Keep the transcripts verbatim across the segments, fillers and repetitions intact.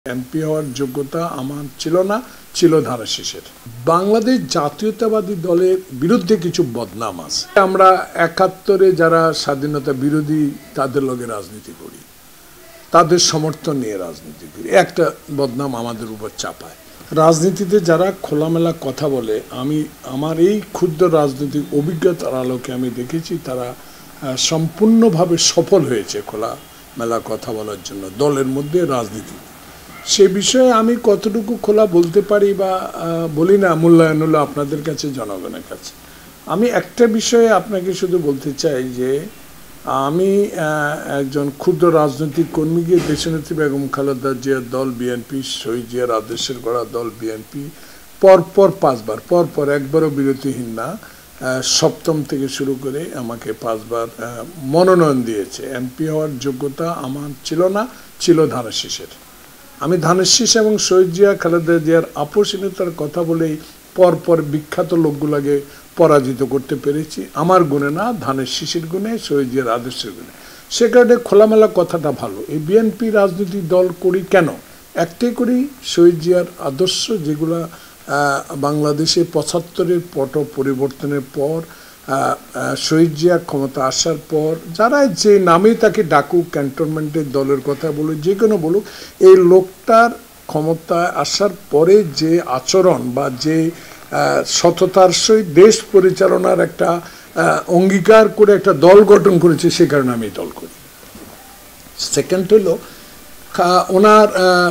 MP হওয়ার যোগ্যতা আমার ছিল না, ছিল ধারা শেষের। বাংলাদেশ জাতীয়তাবাদী দলের বিরুদ্ধে কিছু বদনাম আছে। আমরা একাত্তরে যারা স্বাধীনতা বিরোধী তাদের লগে রাজনীতি করি, তাদের সমর্থন নিয়ে রাজনীতি করি, একটা বদনাম আমাদের উপর চাপায়। রাজনীতিতে যারা খোলামেলা কথা বলে, আমি আমার এই ক্ষুদ্র রাজনৈতিক অভিজ্ঞতার আলোকে আমি দেখেছি তারা সম্পূর্ণভাবে সফল হয়েছে খোলামেলা কথা বলার জন্য দলের মধ্যে রাজনীতি। সে বিষয়ে আমি কতটুকু খোলা বলতে পারি বা বলি না, মূল্যায়ন হলো আপনাদের কাছে, জনগণের কাছে। আমি একটা বিষয়ে আপনাকে শুধু বলতে চাই যে আমি একজন ক্ষুদ্র রাজনৈতিক কর্মী গিয়ে দেশনেত্রী বেগম খালেদা জিয়ার দল বিএনপি, শহীদ জিয়ার আদর্শের গড়া দল বিএনপি পরপর পাঁচবার, পরপর একবারও বিরতিহীন না, সপ্তম থেকে শুরু করে আমাকে পাঁচবার মনোনয়ন দিয়েছে। এমপি হওয়ার যোগ্যতা আমার ছিল না, ছিল ধানের শীষের। আমি ধানের শীষ এবং শহীদ জিয়া খালেদা জিয়ার আপোষহীনতার কথা বলেই পরপর বিখ্যাত লোকগুলোকে পরাজিত করতে পেরেছি, আমার গুণে না, ধানের শীষের গুণে, শহীদ জিয়ার আদর্শের গুণে। সে কারণে খোলামেলা কথাটা ভালো। এই বিএনপি রাজনৈতিক দল করি কেন? একটাই করি, শহীদ জিয়ার আদর্শ যেগুলা বাংলাদেশে পঁচাত্তরের পট পরিবর্তনের পর শহীদ জিয়া ক্ষমতা আসার পর যারা যে নামে তাকে ডাকুক, ক্যান্টনমেন্টের দলের কথা বলুক, যে কোনো বলুক, এই লোকটার ক্ষমতায় আসার পরে যে আচরণ বা যে সততার সহিত দেশ পরিচালনার একটা অঙ্গীকার করে একটা দল গঠন করেছে, সে কারণে আমি দল করি। সেকেন্ড হলো ওনার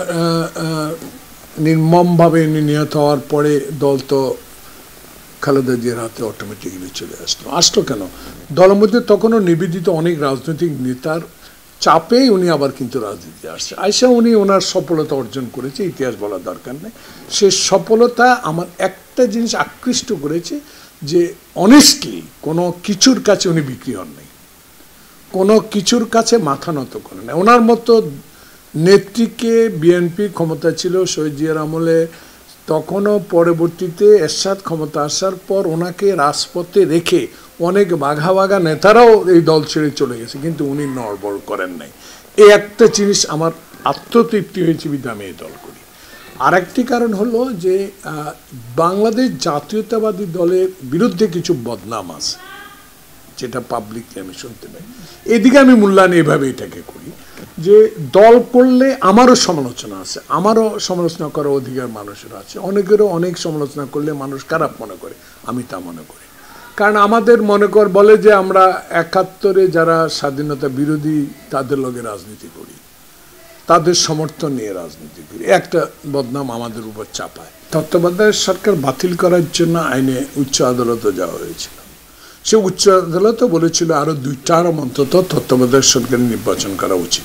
নির্মমভাবে নিহত হওয়ার পরে দল তো খালেদা জিয়ার হাতে অটোমেটিক্যালি চলে আসলো। আসলো কেন? দলের মধ্যে তখনও নিবেদিত অনেক রাজনৈতিক নেতার চাপেই উনি আবার কিন্তু রাজনীতি আসছে। আইসা উনি ওনার সফলতা অর্জন করেছে, ইতিহাস বলার দরকার নেই। সে সফলতা আমার একটা জিনিস আকৃষ্ট করেছে যে অনেস্টলি কোনো কিছুর কাছে উনি বিক্রি হন নাই, কোনো কিছুর কাছে মাথা নত করে নাই। ওনার মতো নেত্রীকে বিএনপি ক্ষমতা ছিল শহীদ জিয়ার আমলে, তখনও পরবর্তীতে এরশাদ ক্ষমতা আসার পর ওনাকে রাজপথে রেখে অনেক বাঘা বাঘা নেতারাও এই দল ছেড়ে চলে গেছে, কিন্তু উনি নড়বড় করেন নাই। এই একটা জিনিস আমার আত্মতৃপ্তি হয়েছে, বিধায় আমি এই দল করি। আর একটি কারণ হলো যে বাংলাদেশ জাতীয়তাবাদী দলের বিরুদ্ধে কিছু বদনাম আছে, যেটা পাবলিকলি আমি শুনতে পাই। এদিকে আমি মূল্যায়ন এভাবে এটাকে করি যে দল করলে আমারও সমালোচনা আছে, আমারও সমালোচনা করার অধিকার মানুষের আছে। অনেকেরও অনেক সমালোচনা করলে মানুষ খারাপ মনে করে, আমি তা মনে করি। কারণ আমাদের মনে কর বলে যে আমরা একাত্তরে যারা স্বাধীনতা বিরোধী তাদের লগে রাজনীতি করি, তাদের সমর্থন নিয়ে রাজনীতি করি, একটা বদনাম আমাদের উপর চাপায়। তত্ত্বাবধায়ক সরকার বাতিল করার জন্য আইনে উচ্চ আদালতে যাওয়া হয়েছিল। সে উচ্চ আদালতও বলেছিল আরো দুইটার অন্তত তত্ত্বাবধায়ক সরকারের নির্বাচন করা উচিত,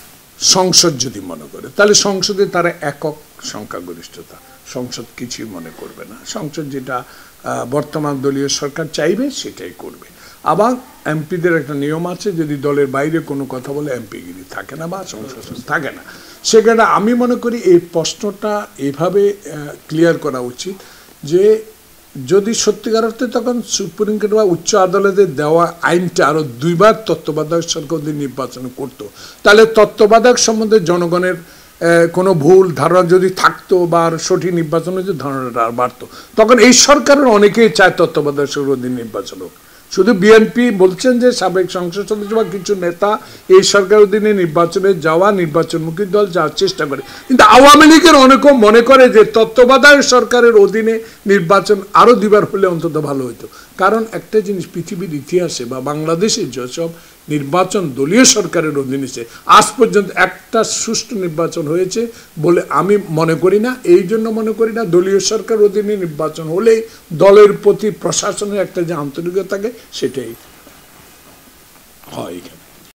সংসদ যদি মনে করে। তাহলে সংসদে তারা একক সংখ্যাগরিষ্ঠতা, সংসদ কিছুই মনে করবে না। সংসদ যেটা বর্তমান দলীয় সরকার চাইবে সেটাই করবে। আবার এমপিদের একটা নিয়ম আছে, যদি দলের বাইরে কোনো কথা বলে এমপিগিরি থাকে না বা সংসদ থাকে না। সেখানে আমি মনে করি এই প্রশ্নটা এভাবে ক্লিয়ার করা উচিত যে যদি সত্যিকার অর্থে তখন সুপ্রিম কোর্ট বা উচ্চ আদালতে দেওয়া আইনটা আরো দুইবার তত্ত্বাবধায়ক সরকার নির্বাচন করতো, তাহলে তত্ত্বাবধায়ক সম্বন্ধে জনগণের কোনো ভুল ধারণা যদি থাকতো বা সঠিক নির্বাচনের যে ধারণাটা আর বাড়তো। তখন এই সরকারের অনেকেই চায় তত্ত্বাবধায়ক সরকার নির্বাচন হোক। শুধু বিএনপি বলছেন যে সাবেক সংসদ সদস্য বা কিছু নেতা এই সরকারের অধীনে নির্বাচনে যাওয়া, নির্বাচনমুখী দল যাওয়ার চেষ্টা করে, কিন্তু আওয়ামী লীগের অনেকেও মনে করে যে তত্ত্বাবধায়ক সরকারের অধীনে নির্বাচন আরো দুবার হলে অন্তত ভালো হতো। কারণ একটা জিনিস পৃথিবীর ইতিহাসে বা বাংলাদেশের যেসব নির্বাচন দলীয় সরকারের অধীনে আজ পর্যন্ত একটা সুষ্ঠু নির্বাচন হয়েছে বলে আমি মনে করি না। এই জন্য মনে করি না, দলীয় সরকার অধীনে নির্বাচন হলেই দলের প্রতি প্রশাসনের একটা যে আন্তরিকতা থাকে সেটাই হয়।